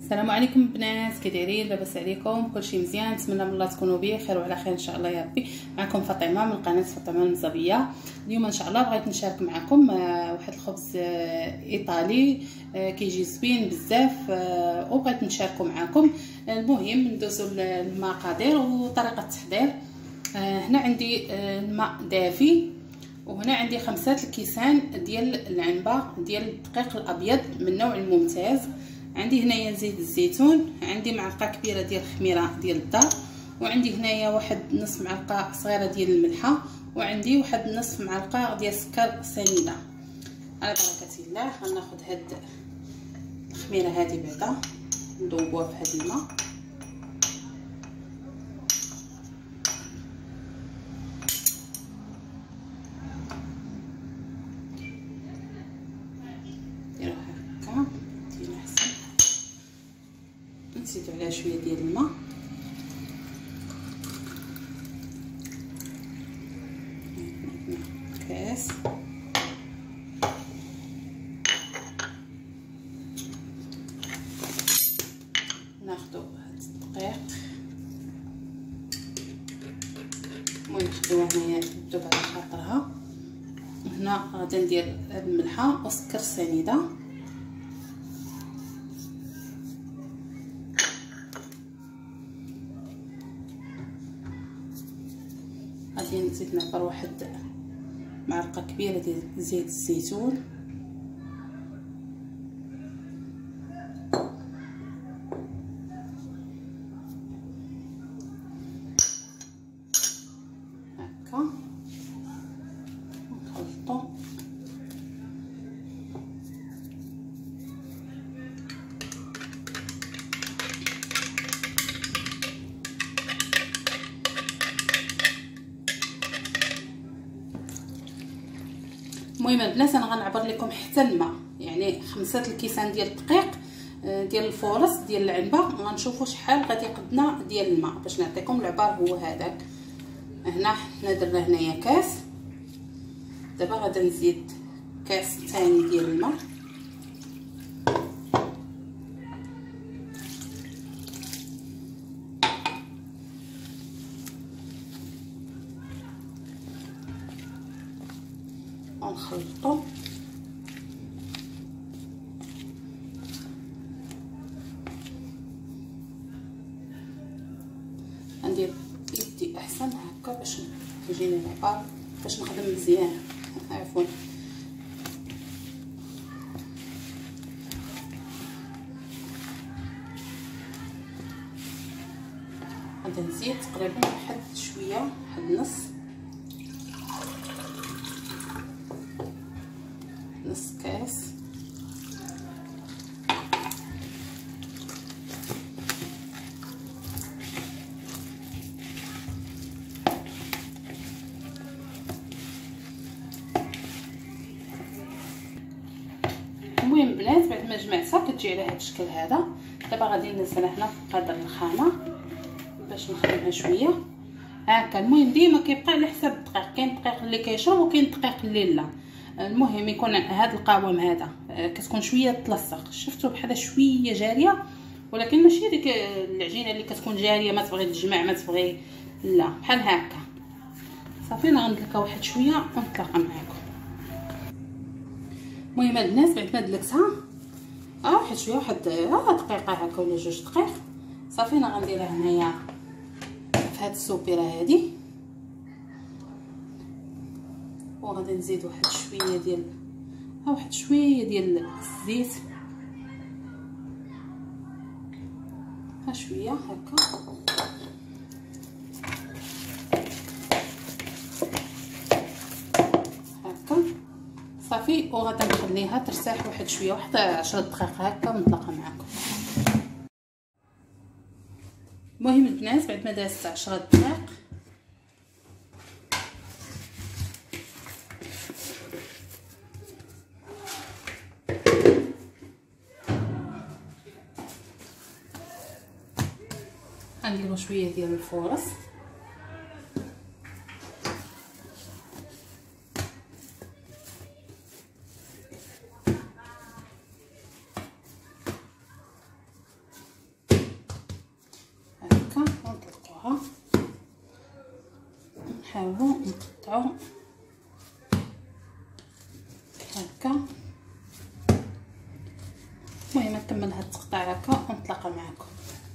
السلام عليكم البنات، كي دايرين؟ لاباس عليكم؟ كلشي مزيان؟ نتمنى من الله تكونوا بخير وعلى خير ان شاء الله يا ربي. معكم فاطمه من قناه فاطمه المنزبيه. اليوم ان شاء الله بغيت نشارك معكم واحد الخبز ايطالي كيجي زوين بزاف وبغيت نشاركه معكم. المهم ندوزو المقادير وطريقه التحضير. هنا عندي الماء دافي، وهنا عندي 5 الكيسان ديال العنبه ديال الدقيق الابيض من النوع الممتاز. عندي هنايا زيت الزيتون، عندي معلقه كبيره ديال الخميره ديال الدار، وعندي هنايا واحد نصف معلقه صغيره ديال الملحه، وعندي واحد نصف معلقه ديال السكر سنيده. على بركه الله غناخذ هاد الخميره هذه بعدا نذوبوها في هاد الماء. نزيدو عليها شويه ديال الماء، كاس ناخدو هاد الدقيق، المهم نخدوها هنايا تذوب على خاطرها. هنا غادي ندير هاد الملحه والسكر سنيده، غادي نزيد نعبر واحد معلقه كبيره ديال زيت الزيتون، هكا نخلطو. المهم البنات انا غنعبر لكم حتى الماء، يعني 5 الكيسان ديال الدقيق ديال الفورص ديال العنبه، غنشوفوا شحال غادي يقدنا ديال الماء باش نعطيكم العبار هو هذاك. هنا حنا درنا هنايا كاس، دابا غادي نزيد كاس ثاني ديال الماء، ونخلطو. غندير يدي احسن هكا باش يجيني العبار باش نخدم مزيان. عفوا غادي نزيد تقريبا واحد شويه، واحد نص كاس. المهم البنات بعد ما جمعتها كتجي على هذا الشكل هذا. دابا غادي ننزلها هنا في قدر الخانه باش نخدمها شويه هكا. المهم ديما كيبقى على حساب الدقيق، كاين الدقيق اللي كيشرب وكاين الدقيق اللي لا. المهم يكون هذا القوام هذا كتكون شويه تلصق، شفتوا بحال شويه جاريه، ولكن ماشي ديك العجينه اللي كتكون جاريه ما تبغي تجمع ما تبغي لا، بحال هكا. صافي انا غندلكها واحد شويه ونتلاقى معكم. المهم الناس بعد ما دلكتها واحد شويه، واحد دقيقه هكا ولا 2 دقائق، صافي انا غنديرها هنايا في هاد السوبيره هادي، وغادي نزيد واحد شويه ديال الزيت، شويه هكا هكا صافي. وغادي نخليها ترتاح واحد شويه، واحد 10 دقائق هكا ونتلاقى معكم. المهم البنات بعد ما دازت 10 دقائق غنديروا شويه ديال الفورص، نحاولوا نقطعوا هكا. المهم نكمل هاد التقطيع هكا ونتلاقى معكم.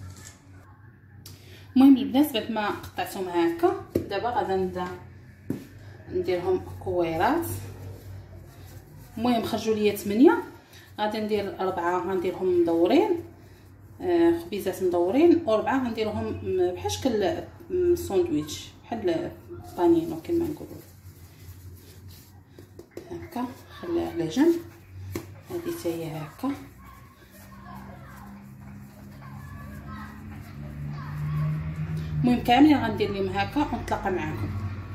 المهم البنات بعد ما قطعتهم هكا دابا غادا نبدا نديرهم كويرات. المهم خرجوا ليا 8، غادي ندير 4 غنديرهم مدورين، خبيزات مدورين، و4 غنديرهم بحال شكل ساندويتش بحال بانينو كما نقولوا هكا. خليها على جنب. هذه حتى هي هكا. المهم كاملين غندير لهم هكا ونتلاقى معكم.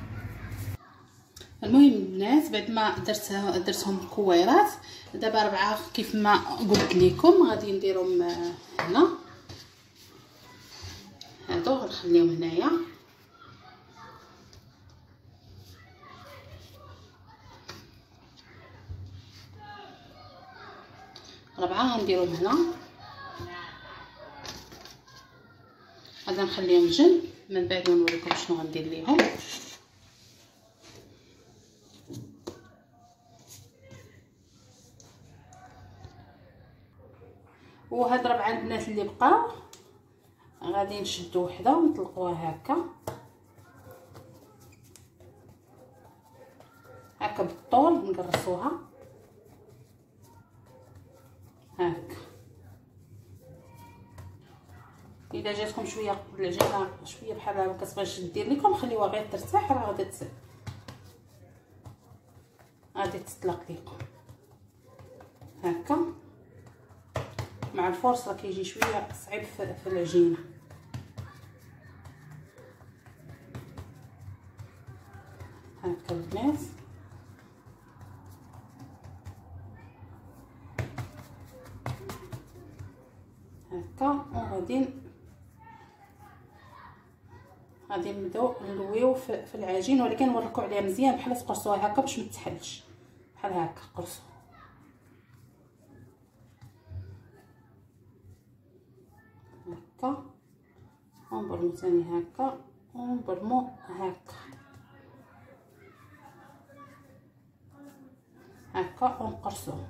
المهم البنات بعد ما درتهم كويرات دابا 4 كيف ما قلت لكم غادي نديرهم هنا. هادو غنخليهم هنايا. ربعة غنديرهم هنا. غادي نخليهم جنب من بعد ونوريكم شنو غندير ليهم. وهاد 4 البنات اللي بقاو غادي نشدو وحده ونطلقوها هكا بالطول، نقرصوها هكا. الا جاتكم شويه العجينه شويه بحال هكا كتبغيش دير لكم خليوها غير ترتاح، راه غادي تطلق لكم هكا. مع الفرصه كيجي شويه صعيب في العجينه هكا البنات. هكا وغادي نبداو نلويو في العجين، ولكن نوريكم عليها مزيان بحال تقرصوها هكا باش ما تحلش بحال هكا. قرصوا هكا ونبرمو ثاني هكا ونبرمو هكا ونقرصوه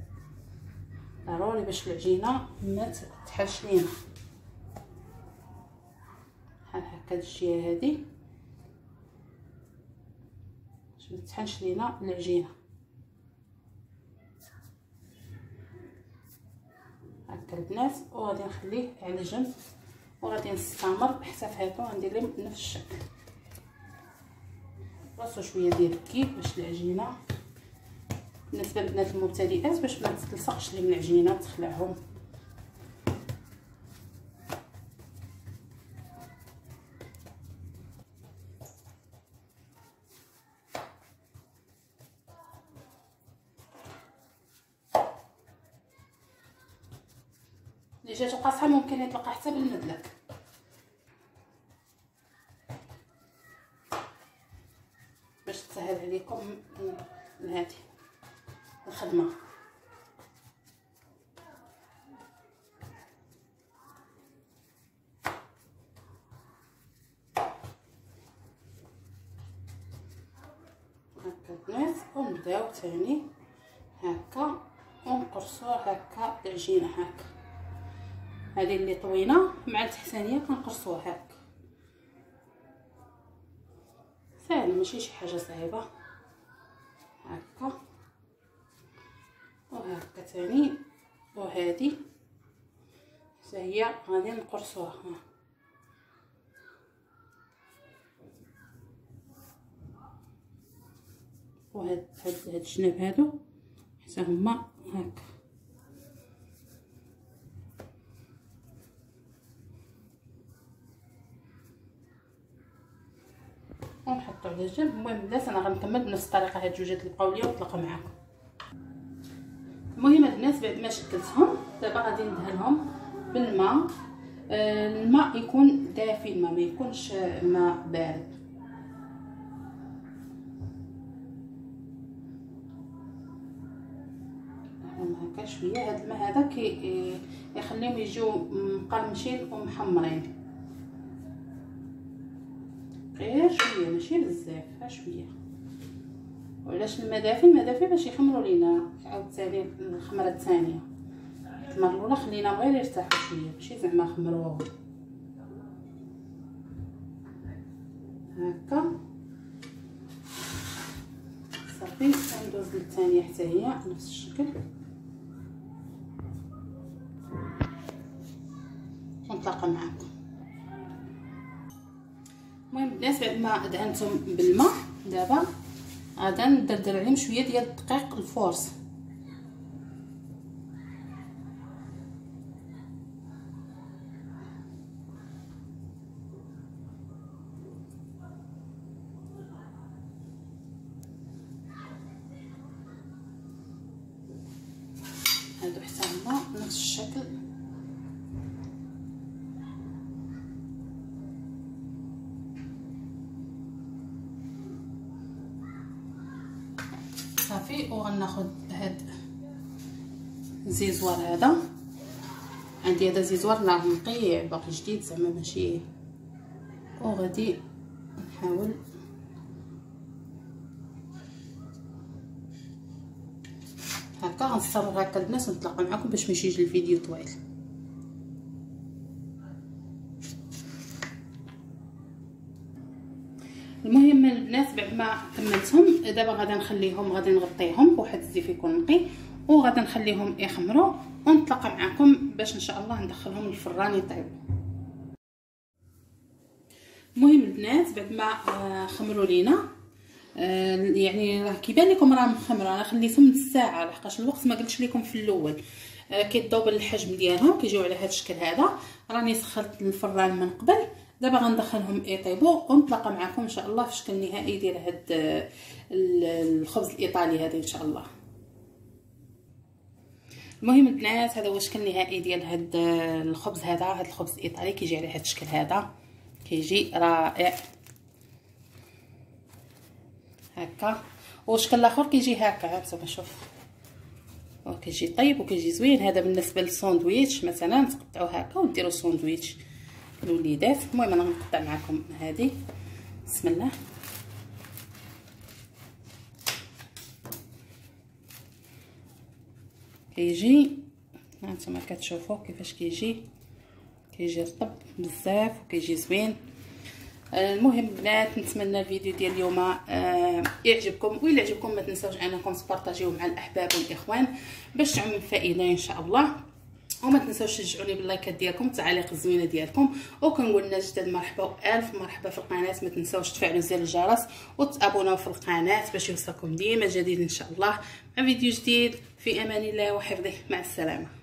ضروري باش العجينه ما تحلش لينا بحال هكا. الجهه هذه باش ما تحلش لينا العجينه هكا البنات. وغادي نخليه على جنب وغادي نستمر حتى في هادو غندير لهم نفس الشكل. رصوا شويه ديال الكيك باش العجينه بالنسبه للبنات المبتدئات باش ما تلصقش لهم العجينه وتخلعهم. اللي جاتو قاصحه ممكن يطلقها حتى بالمدلك. باش تسهل عليكم هذه الخدمه. هكا البنات ونبداو ثاني هكا ونقرصوه هكا العجينه هكا. هذه اللي طوينه مع التحتانيه كنقرصوها هكا. سهل ماشي شي حاجه صعيبه هكا. وهكا ثاني وهذه حتى هي غادي نقرصوها. وهاد الجناب هادو حتى هما هكا. ونحطو على جنب. المهم البنات انا غنكمل بنفس الطريقه هاد الجوجات اللي بقاو ليا ونتلاقى معاكم. المهم البنات بعد ما شكلتهم دابا غادي ندهنهم بالماء. الماء يكون دافي، الماء ما يكونش ماء بارد. هكا شويه. هاد الماء هذا يخليهم يجيو مقرمشين ومحمرين. غير شويه ماشي بزاف، شويه. وعلاش المدافي باش يخمروا لينا عاوتاني الخمره الثانيه. المره الاولى خليناهم غير يرتاحوا شويه ماشي زعما خمروهم هكا. صافي ندوز للثانيه حتى هي نفس الشكل ونتلاقى معكم. المهم البنات بعد ما دهنتهم بالماء دابا غادا ندردر عليهم شويه ديال الدقيق الفورس. هادو حتى هما نفس الشكل. صافي وغناخد هاد الزيزوار هذا. عندي هذا زيزوار راه نقي باقي جديد زعما ماشي، وغادي نحاول هكا غنصرف هكا البنات ونتلاقى معكم باش ماشي يجي الفيديو طويل. المهم البنات بعد ما كملتهم دابا غادي نخليهم، غادي نغطيهم بواحد الزيت يكون نقي وغادي نخليهم يخمروا ونتلاقى معكم باش ان شاء الله ندخلهم للفران يطيبوا. المهم البنات بعد ما خمروا لينا يعني راه كيبان لكم راه مخمره، انا خليتهم نص ساعه لحقاش الوقت ما قلتش لكم في الاول. كيضوب الحجم ديالهم كيجيو على هذا الشكل هذا. راني سخنت الفران من قبل، دابا غندخلهم يطيبوا ونتلاقى معكم ان شاء الله في الشكل النهائي ديال هذا الخبز الايطالي هذا ان شاء الله. المهم البنات هذا هو الشكل النهائي ديال هذا الخبز هذا الخبز الايطالي كيجي على هذا الشكل هذا، كيجي رائع هكا. والشكل الاخر كيجي هكا نتوما شوف، وكيجي طيب وكيجي زوين. هذا بالنسبه للساندويتش مثلا تقطعوه هكا وديروا ساندويتش الوليدات. المهم انا غنقطع معكم هذه بسم الله. كيجي هانتوما كتشوفوا كيفاش كيجي رطب بزاف وكيجي زوين. المهم بنات نتمنى الفيديو ديال اليوم يعجبكم، وإلا عجبكم ما تنساوش انكم تبارطاجيوه مع الاحباب والاخوان باش تعم الفائده ان شاء الله. وما تنساوش تشجعوني باللايكات ديالكم والتعاليق الزوينه ديالكم. وكنقول لنا جداد مرحبا والف مرحبا في القناه. ما تنساوش تفعلوا زر الجرس وتابوناو في القناه باش يوصلكم ديما جديد ان شاء الله مع فيديو جديد. في امان الله وحفظه، مع السلامه.